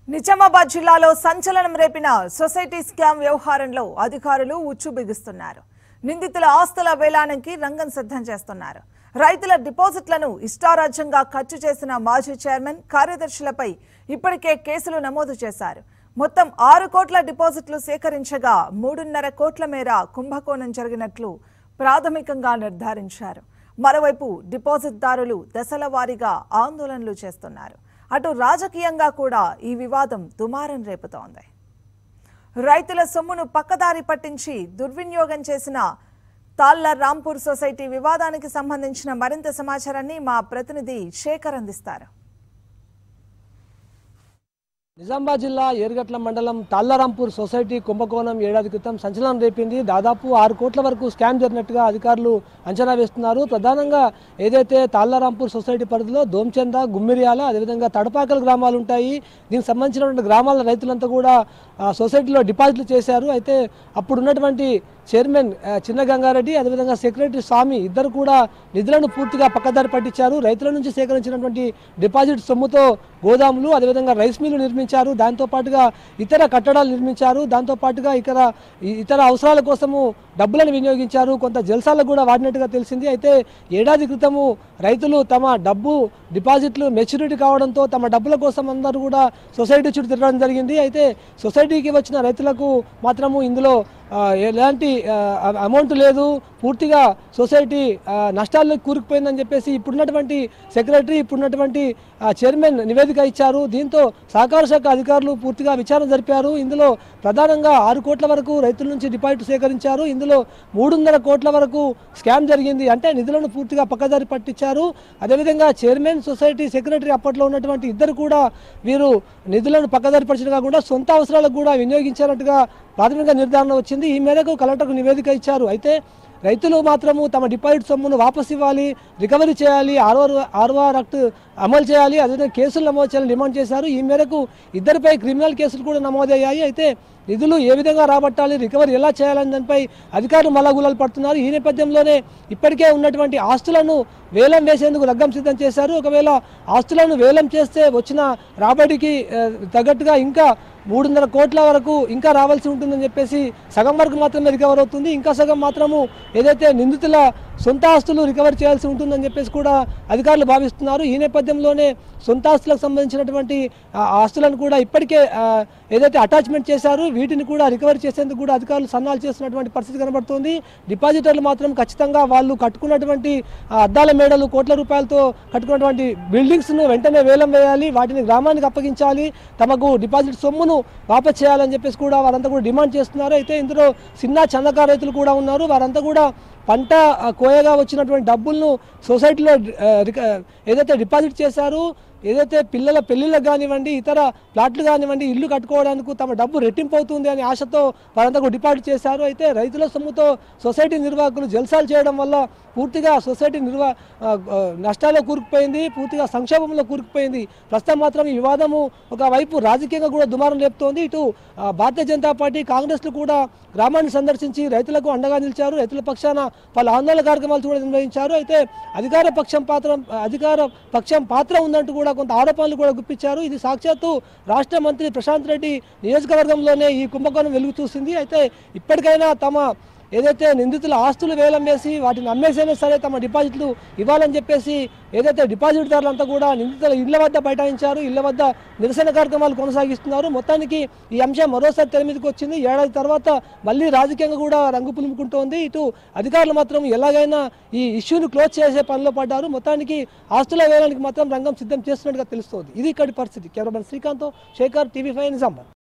నిజామాబాద్ జిల్లాలో సంచలనం రేపిన society scam వ్యవహారంలో అధికారులు ఉచ్చు బిగిస్తున్నారు. నిందితుల ఆస్తుల వేలానికి రంగం సిద్ధం చేస్తున్నారు. రైతుల డిపాజిట్లను ఇష్టారాజ్యంగా ఖర్చు చేసిన మాజీ చైర్మన్ కార్యదర్శులపై ఇప్పటికే కేసులు నమోదు చేశారు. మొత్తం 6 కోట్ల డిపాజిట్లు సేకరించగా 3.5 కోట్ల మేర కుంభకోణం జరిగినట్లు ప్రాథమికంగా నిర్ధారించారు. మరోవైపు డిపాజిట్దారులు దశల వారీగా ఆందోళనలు చేస్తున్నారు. అటు రాజకీయంగా కూడా ఈ వివాదం దుమారం రేపుతోంది. రైతుల సొమ్మును పక్కదారి పట్టించి దుర్వినియోగం చేసిన తాళ్ల రాంపూర్ సొసైటీ వివాదానికి సంబంధించిన మరింత సమాచారాన్ని మా ప్రతినిధి శేఖర్ అందిస్తారు. నిజామాబాద్ జిల్లా ఏర్గట్ల మండలం తాళ్లరాంపూర్ సొసైటీ కుంభకోణం ఏడాది క్రితం సంచలనం రేపింది. దాదాపు 6 కోట్ల వరకు స్కామ్ జరిగినట్టుగా అధికారులు అంచనా వేస్తున్నారు. ప్రధానంగా ఏదైతే తాళ్లరాంపూర్ సొసైటీ పరిధిలో దోమచంద, గుమ్మిరియాల, అదేవిధంగా తడపాకల గ్రామాలు ఉంటాయి. దీనికి సంబంధించినటువంటి గ్రామాల రైతులంతా కూడా సొసైటీలో డిపాజిట్లు చేశారు. అయితే అప్పుడున్నటువంటి చైర్మన్ చిన్న గంగారెడ్డి, అదేవిధంగా సెక్రటరీ స్వామి ఇద్దరు కూడా నిధులను పూర్తిగా పక్కదారి పట్టించారు. రైతుల నుంచి సేకరించినటువంటి డిపాజిట్ సొమ్ముతో గోదాములు, అదేవిధంగా రైస్ మిల్లు నిర్మించారు. దాంతోపాటుగా ఇతర కట్టడాలు నిర్మించారు. దాంతోపాటుగా ఇతర అవసరాల కోసము డబ్బులను వినియోగించారు. కొంత జల్సాలకు కూడా వాడినట్టుగా తెలిసింది. అయితే ఏడాది క్రితము రైతులు తమ డబ్బు డిపాజిట్లు మెచ్యూరిటీ కావడంతో తమ డబ్బుల కోసం అందరూ కూడా సొసైటీ చుట్టూ తిరగడం జరిగింది. అయితే సొసైటీకి వచ్చిన రైతులకు మాత్రము ఇందులో ఎలాంటి అమౌంట్ లేదు, పూర్తిగా సొసైటీ నష్టాల్లో కూరుకుపోయిందని చెప్పేసి ఇప్పుడున్నటువంటి సెక్రటరీ, ఇప్పుడున్నటువంటి చైర్మన్ నివేదిక ఇచ్చారు. దీంతో సహకార శాఖ అధికారులు పూర్తిగా విచారణ జరిపారు. ఇందులో ప్రధానంగా 6 కోట్ల వరకు రైతుల నుంచి డిపాజిట్ సేకరించారు. ఇందులో 3.5 కోట్ల వరకు స్కామ్ జరిగింది. అంటే నిధులను పూర్తిగా పక్కదారి పట్టించారు. అదేవిధంగా చైర్మన్, సొసైటీ సెక్రటరీ అప్పట్లో ఉన్నటువంటి ఇద్దరు కూడా వీరు నిధులను పక్కదారి పట్టడం కాకుండా సొంత అవసరాలకు కూడా వినియోగించారన్నట్టుగా ప్రాథమిక నిర్ధారణ వచ్చింది. ఈ మేరకు కలెక్టర్కు నివేదిక ఇచ్చారు. అయితే రైతులు మాత్రము తమ డిపాజిట్ సొమ్మును వాపసు ఇవ్వాలి, రికవరీ చేయాలి, ఆర్ఓఆర్ యాక్ట్ అమలు చేయాలి, అదేవిధంగా కేసులు నమోదు చేయాలని డిమాండ్ చేశారు. ఈ మేరకు ఇద్దరిపై క్రిమినల్ కేసులు కూడా నమోదయ్యాయి. అయితే నిధులు ఏ విధంగా రాబట్టాలి, రికవరీ ఎలా చేయాలని దానిపై అధికారులు మల్లగులాలు పడుతున్నారు. ఈ నేపథ్యంలోనే ఇప్పటికే ఉన్నటువంటి ఆస్తులను వేలం వేసేందుకు రంగం సిద్ధం చేశారు. ఒకవేళ ఆస్తులను వేలం చేస్తే వచ్చిన రాబడికి తగ్గట్టుగా ఇంకా 3.5 కోట్ల వరకు ఇంకా రావాల్సి ఉంటుందని చెప్పేసి సగం వరకు మాత్రమే రికవర్ అవుతుంది. ఇంకా సగం మాత్రము ఏదైతే నిందితుల సొంత ఆస్తులు రికవర్ చేయాల్సి ఉంటుందని చెప్పేసి కూడా అధికారులు భావిస్తున్నారు. ఈ నేపథ్యంలోనే సొంత ఆస్తులకు సంబంధించినటువంటి ఆస్తులను కూడా ఇప్పటికే ఏదైతే అటాచ్మెంట్ చేశారో వీటిని కూడా రికవరీ చేసేందుకు కూడా అధికారులు సన్నాహాలు చేస్తున్నటువంటి పరిస్థితి కనబడుతుంది. డిపాజిటర్లు మాత్రం ఖచ్చితంగా వాళ్ళు కట్టుకున్నటువంటి అద్దాల మేడలు, కోట్ల రూపాయలతో కట్టుకున్నటువంటి బిల్డింగ్స్ను వెంటనే వేలం వేయాలి, వాటిని గ్రామానికి అప్పగించాలి, తమకు డిపాజిట్ సొమ్మును వాపస్ చేయాలని చెప్పేసి కూడా వారంతా కూడా డిమాండ్ చేస్తున్నారు. అయితే ఇందులో చిన్నకారు రైతులు కూడా ఉన్నారు. వారంతా కూడా పంట కోయగా వచ్చినటువంటి డబ్బులను సొసైటీలో ఏదైతే డిపాజిట్ చేశారో, ఏదైతే పిల్లల పెళ్లిళ్ళకు కానివ్వండి, ఇతర ప్లాట్లు కానివ్వండి, ఇల్లు కట్టుకోవడానికి తమ డబ్బు రెట్టింపు అవుతుంది అనే ఆశతో వారంతా డిపాజిట్ చేశారు. అయితే రైతుల సొమ్ముతో సొసైటీ నిర్వాహకులు జల్సాలు చేయడం వల్ల పూర్తిగా సొసైటీ నష్టాల్లో కూరుకుపోయింది, పూర్తిగా సంక్షోభంలో కూరుకుపోయింది. ప్రస్తుతం మాత్రం ఈ వివాదము ఒకవైపు రాజకీయంగా కూడా దుమారం లేపుతోంది. ఇటు భారతీయ జనతా పార్టీ, కాంగ్రెస్లు కూడా గ్రామాన్ని సందర్శించి రైతులకు అండగా నిలిచారు. రైతుల పక్షాన పలు ఆందోళన కార్యక్రమాలు కూడా నిర్వహించారు. అయితే అధికార పక్షం పాత్ర ఉందంటూ కూడా కొంత ఆరోపణలు కూడా గుప్పించారు. ఇది సాక్షాత్తు రాష్ట్ర మంత్రి ప్రశాంత్ రెడ్డి నియోజకవర్గంలోనే ఈ కుంభకోణం వెలుగు చూసింది. అయితే ఇప్పటికైనా తమ ఏదైతే నిందితుల ఆస్తులు వేలం వేసి వాటిని అమ్మేసైనా సరే తమ డిపాజిట్లు ఇవ్వాలని చెప్పేసి ఏదైతే డిపాజిట్దారులంతా కూడా నిందితుల ఇళ్ల వద్ద బైఠాయించారు, ఇళ్ల వద్ద నిరసన కార్యక్రమాలు కొనసాగిస్తున్నారు. మొత్తానికి ఈ అంశం మరోసారి తెర మీదకి వచ్చింది. ఏడాది తర్వాత మళ్ళీ రాజకీయంగా కూడా రంగు పులుముకుంటోంది. ఇటు అధికారులు మాత్రం ఎలాగైనా ఈ ఇష్యూను క్లోజ్ చేసే పనిలో పడ్డారు. మొత్తానికి ఆస్తుల వేలానికి మాత్రం రంగం సిద్ధం చేస్తున్నట్టుగా తెలుస్తోంది. ఇది ఇక్కడి పరిస్థితి. Cameraman Srikanth, Shekhar, TV5 Nizamabad.